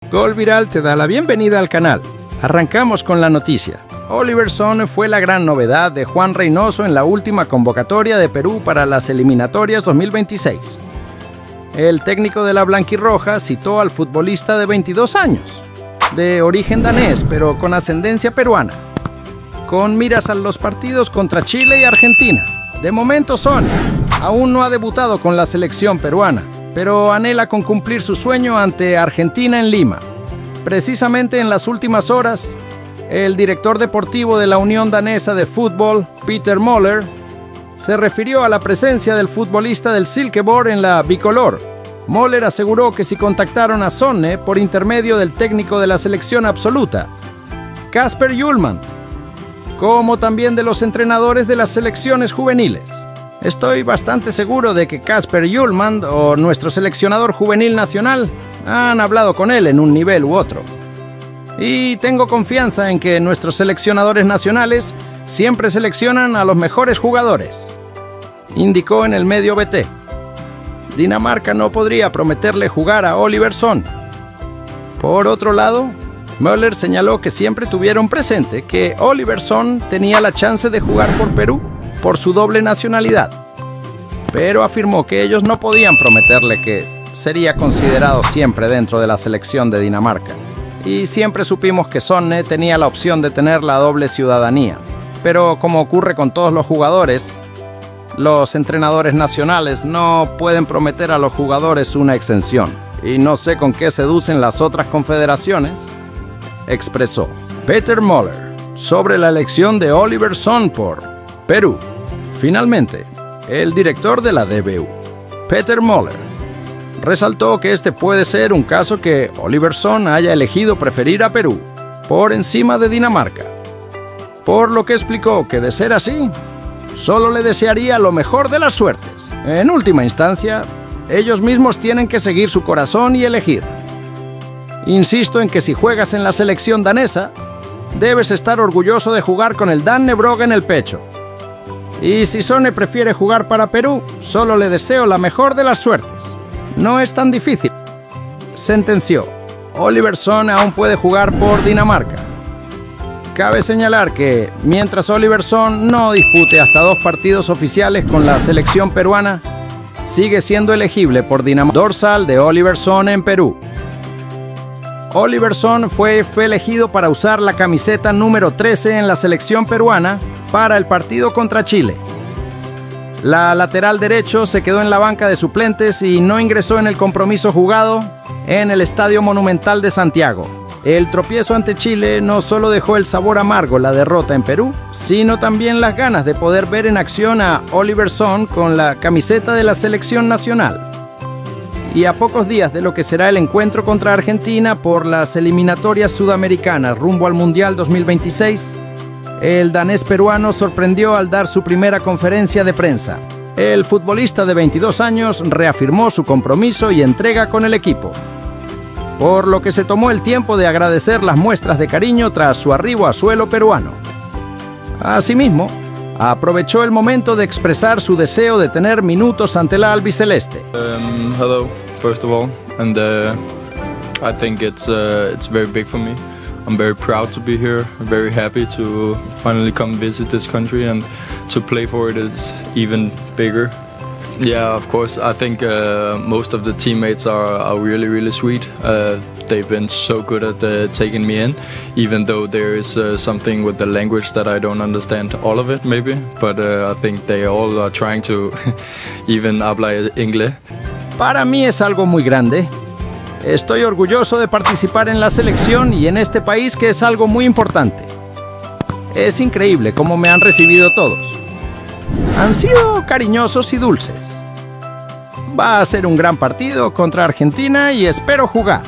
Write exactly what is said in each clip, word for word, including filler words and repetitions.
Gol Viral te da la bienvenida al canal. Arrancamos con la noticia. Oliver Sonne fue la gran novedad de Juan Reynoso en la última convocatoria de Perú para las eliminatorias dos mil veintiséis. El técnico de la blanquirroja citó al futbolista de veintidós años, de origen danés pero con ascendencia peruana, con miras a los partidos contra Chile y Argentina. De momento Sonne aún no ha debutado con la selección peruana, pero anhela con cumplir su sueño ante Argentina en Lima. Precisamente en las últimas horas, el director deportivo de la Unión Danesa de Fútbol, Peter Möller, se refirió a la presencia del futbolista del Silkeborg en la bicolor. Möller aseguró que si contactaron a Sonne por intermedio del técnico de la selección absoluta, Kasper Hjulmand, como también de los entrenadores de las selecciones juveniles. Estoy bastante seguro de que Kasper Hjulmand o nuestro seleccionador juvenil nacional han hablado con él en un nivel u otro. Y tengo confianza en que nuestros seleccionadores nacionales siempre seleccionan a los mejores jugadores, indicó en el medio B T. Dinamarca no podría prometerle jugar a Oliver Sonne. Por otro lado, Möller señaló que siempre tuvieron presente que Oliver Sonne tenía la chance de jugar por Perú por su doble nacionalidad, pero afirmó que ellos no podían prometerle que sería considerado siempre dentro de la selección de Dinamarca. Y siempre supimos que Sonne tenía la opción de tener la doble ciudadanía, pero como ocurre con todos los jugadores, los entrenadores nacionales no pueden prometer a los jugadores una exención, y no sé con qué seducen las otras confederaciones, expresó Peter Möller sobre la elección de Oliver Sonne por Perú. Finalmente, el director de la D B U, Peter Möller, resaltó que este puede ser un caso que Oliver Sonne haya elegido preferir a Perú por encima de Dinamarca, por lo que explicó que de ser así, solo le desearía lo mejor de las suertes. En última instancia, ellos mismos tienen que seguir su corazón y elegir. Insisto en que si juegas en la selección danesa, debes estar orgulloso de jugar con el Danne Brog en el pecho. Y si Sonne prefiere jugar para Perú, solo le deseo la mejor de las suertes. No es tan difícil, sentenció. Oliver Sonne aún puede jugar por Dinamarca. Cabe señalar que, mientras Oliver Sonne no dispute hasta dos partidos oficiales con la selección peruana, sigue siendo elegible por Dinamarca. Dorsal de Oliver Sonne en Perú. Oliver Sonne fue, fue elegido para usar la camiseta número trece en la selección peruana para el partido contra Chile. La lateral derecho se quedó en la banca de suplentes y no ingresó en el compromiso jugado en el Estadio Monumental de Santiago. El tropiezo ante Chile no solo dejó el sabor amargo la derrota en Perú, sino también las ganas de poder ver en acción a Oliver Sonne con la camiseta de la selección nacional. Y a pocos días de lo que será el encuentro contra Argentina por las eliminatorias sudamericanas rumbo al Mundial dos mil veintiséis, el danés peruano sorprendió al dar su primera conferencia de prensa. El futbolista de veintidós años reafirmó su compromiso y entrega con el equipo, por lo que se tomó el tiempo de agradecer las muestras de cariño tras su arribo a suelo peruano. Asimismo, aprovechó el momento de expresar su deseo de tener minutos ante la albiceleste. Um, hello, first of all, and uh, I think it's uh, it's very big for me. I'm very proud to be here. I'm very happy to finally come visit this country, and to play for it is even bigger. Yeah, of course. I think uh, most of the teammates are, are really, really sweet. Uh, they've been so good at uh, taking me in, even though there is uh, something with the language that I don't understand all of it, maybe. But uh, I think they all are trying to even hablar inglés. Para mí es algo muy grande. Estoy orgulloso de participar en la selección y en este país, que es algo muy importante. Es increíble cómo me han recibido todos. Han sido cariñosos y dulces. Va a ser un gran partido contra Argentina y espero jugar,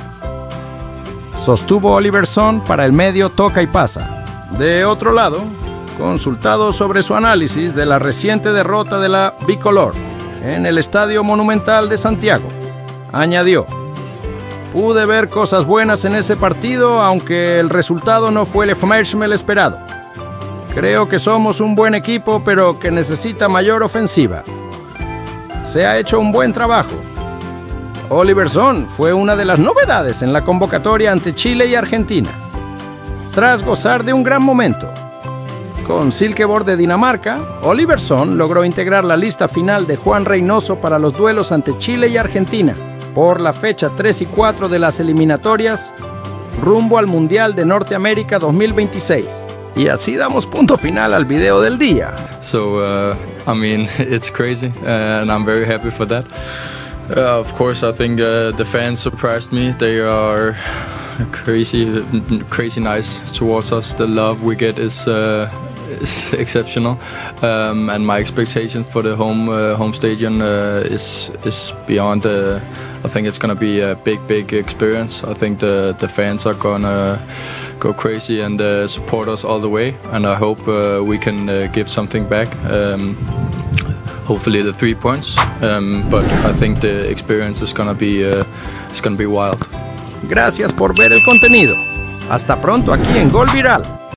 sostuvo Oliver Sonne para el medio Toca y Pasa. De otro lado, consultado sobre su análisis de la reciente derrota de la bicolor en el Estadio Monumental de Santiago, añadió: pude ver cosas buenas en ese partido, aunque el resultado no fue el esperado. Creo que somos un buen equipo, pero que necesita mayor ofensiva. Se ha hecho un buen trabajo. Oliver Sonn fue una de las novedades en la convocatoria ante Chile y Argentina. Tras gozar de un gran momento con Silkeborg de Dinamarca, Oliver Sonn logró integrar la lista final de Juan Reynoso para los duelos ante Chile y Argentina por la fecha tres y cuatro de las eliminatorias rumbo al Mundial de Norteamérica dos mil veintiséis. Y así damos punto final al video del día. So, uh, I mean, it's crazy, uh, and I'm very happy for that. Uh, of course, I think uh, the fans surprised me. They are crazy, crazy nice towards us. The love we get is uh, is exceptional, um, and my expectation for the home uh, home stadium uh, is is beyond. Uh, I think it's gonna be a big, big experience. I think the the fans are gonna go crazy and uh, support us all the way, and I hope uh, we can uh, give something back. Um, hopefully the three points, um, but I think the experience is gonna be uh, it's gonna be wild. Gracias por ver el contenido. Hasta pronto aquí en Gol Viral.